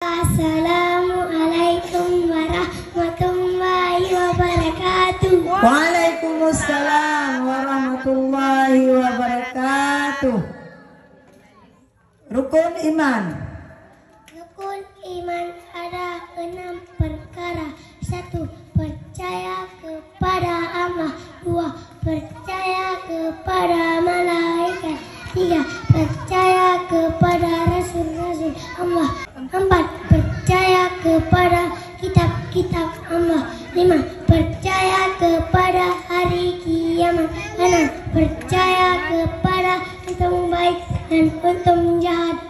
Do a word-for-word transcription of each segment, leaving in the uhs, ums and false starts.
Assalamualaikum warahmatullahi wabarakatuh. Waalaikumsalam warahmatullahi wabarakatuh. Rukun iman. Rukun iman ada enam perkara. Satu, percaya kepada Allah. Dua, percaya kepada malaikat. Tiga, percaya kepada rasul-rasul Allah. Empat, percaya kepada kitab-kitab Allah. Lima, percaya kepada hari kiamat. Enam, percaya kepada untung baik dan untung jahat.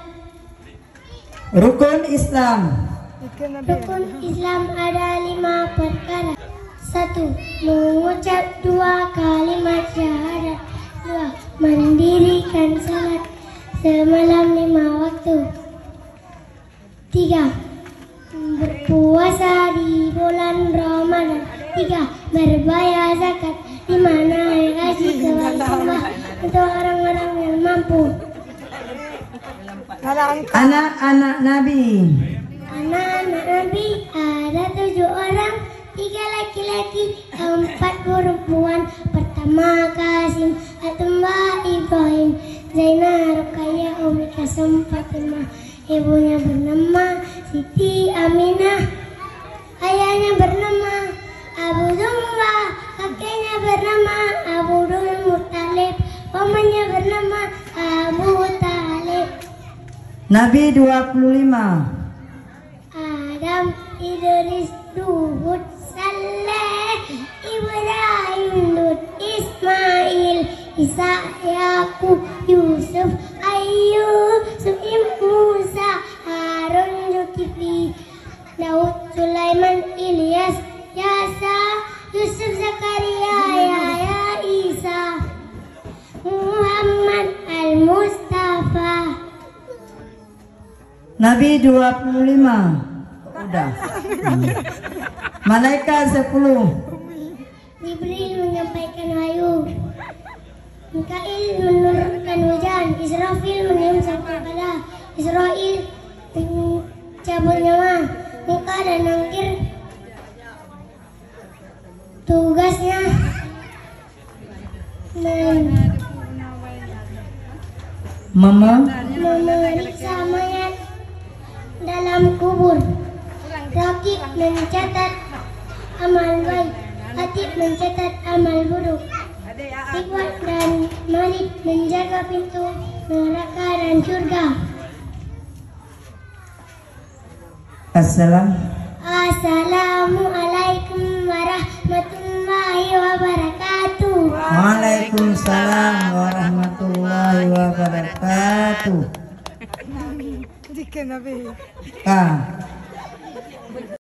Rukun Islam. Rukun Islam ada lima perkara. Satu, mengucap dua kalimat syahadat. Dua, mendirikan salat semalam lima waktu. Tiga, berpuasa di bulan Ramadan. Tiga, berbayar zakat. Lima, naik haji ke Allah untuk orang-orang yang mampu. Anak-anak Nabi. Anak-anak Nabi ada tujuh orang. Tiga laki-laki, empat perempuan. Pertama Kasim, Atumba Ibrahim, Zainal, Rukaya, Umi Kasum, Fatimah. Ibunya bernama Siti Aminah. Ayahnya bernama Abu Zumba. Kakeknya bernama Abu Dul Muttalib. Pamannya bernama Abu Talib. Nabi dua puluh lima. Adam, Idris, Nuh, Saleh, Ibrahim, Lut, Ismail, Isa, Yakub, Yusuf, Ayyub, Su'im, Musa, Harun, Zulkifli, Daud, Sulaiman, Ilyas, Yasa, Yusuf, Zakaria, Yahya, Isa, Muhammad, Al-Mustafa. Nabi dua puluh lima. Udah. Malaikat sepuluh. Jibril menyampaikan wahyu. Mikail menurunkan hujan. Israfil meniup sangkakala. Israel mencabut nyawa. Muka dan Nangkir tugasnya Mama memeriksa mayat dalam kubur. Rakib mencatat amal baik, Atib mencatat amal buruk. Ikhwan dan Malik menjaga pintu neraka dan surga. Assalam. Assalamualaikum warahmatullahi wabarakatuh. Waalaikumsalam warahmatullahi wabarakatuh. Ah.